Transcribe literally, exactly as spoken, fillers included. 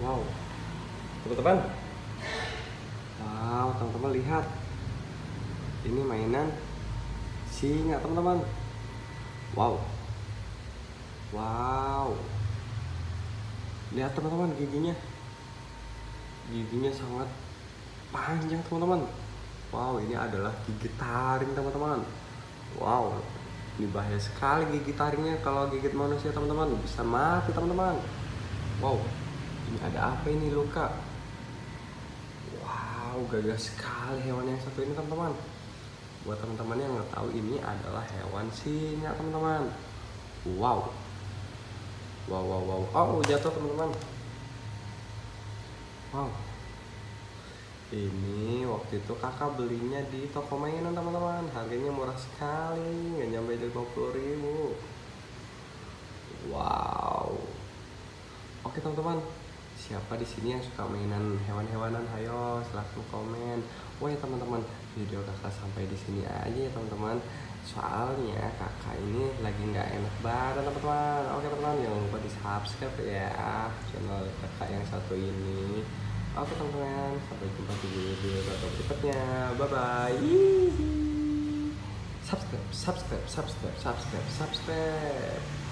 Wow, teman-teman. Wow, teman-teman lihat. Ini mainan singa, teman-teman. Wow. Wow. Lihat teman-teman giginya. Giginya sangat panjang, teman-teman. Wow, ini adalah gigi taring, teman-teman. Wow. Ini bahaya sekali gigi taringnya kalau gigit manusia, teman-teman. Bisa mati, teman-teman. Wow. Ini ada apa ini, luka? Wow, gagah sekali hewan yang satu ini, teman-teman. Buat teman-teman yang nggak tahu, ini adalah hewan singa, teman-teman. Wow. Wow, wow, wow. Oh, jatuh, teman-teman. Wow. Ini waktu itu kakak belinya di toko mainan, teman-teman. Harganya murah sekali, nggak nyampe lima puluh ribu. Wow. Oke, teman-teman. Siapa di sini yang suka mainan hewan-hewanan? Ayo silahkan komen. Oh ya teman-teman, video kakak sampai di sini aja ya teman-teman. Soalnya kakak ini lagi nggak enak badan, teman-teman. Oke teman-teman, jangan lupa di subscribe ya channel kakak yang satu ini. Oke teman-teman, sampai jumpa di video kakak berikutnya. Bye bye. Subscribe, subscribe, subscribe, subscribe, subscribe.